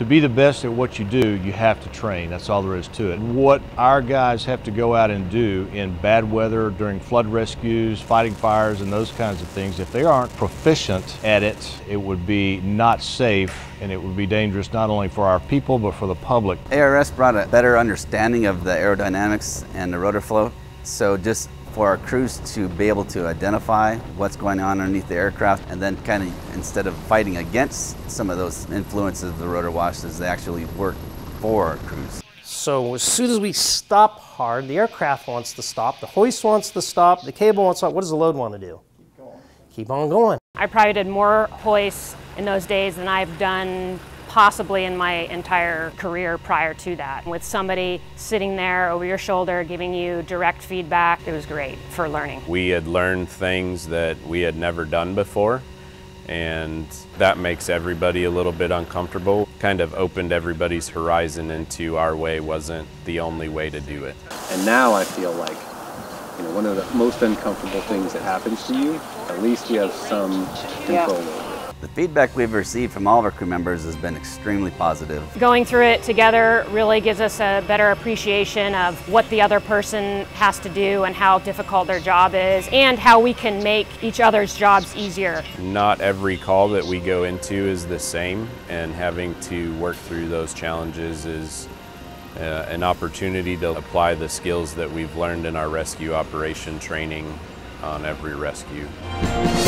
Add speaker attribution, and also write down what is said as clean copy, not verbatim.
Speaker 1: To be the best at what you do, you have to train. That's all there is to it. What our guys have to go out and do in bad weather, during flood rescues, fighting fires, and those kinds of things, if they aren't proficient at it, it would be not safe, and it would be dangerous not only for our people, but for the public.
Speaker 2: ARS brought a better understanding of the aerodynamics and the rotor flow. So just for our crews to be able to identify what's going on underneath the aircraft, and then kind of, instead of fighting against some of those influences of the rotor washes, they actually work for our crews.
Speaker 3: So as soon as we stop hard, the aircraft wants to stop, the hoist wants to stop, the cable wants to stop. What does the load want to do? Keep going. Keep on going.
Speaker 4: I probably did more hoists in those days than I've done possibly in my entire career prior to that. With somebody sitting there over your shoulder giving you direct feedback, it was great for learning.
Speaker 5: We had learned things that we had never done before, and that makes everybody a little bit uncomfortable. Kind of opened everybody's horizon into our way wasn't the only way to do it.
Speaker 6: And now I feel like, you know, one of the most uncomfortable things that happens to you, at least you have some control over it.
Speaker 2: The feedback we've received from all of our crew members has been extremely positive.
Speaker 4: Going through it together really gives us a better appreciation of what the other person has to do and how difficult their job is, and how we can make each other's jobs easier.
Speaker 5: Not every call that we go into is the same, and having to work through those challenges is an opportunity to apply the skills that we've learned in our rescue operation training on every rescue.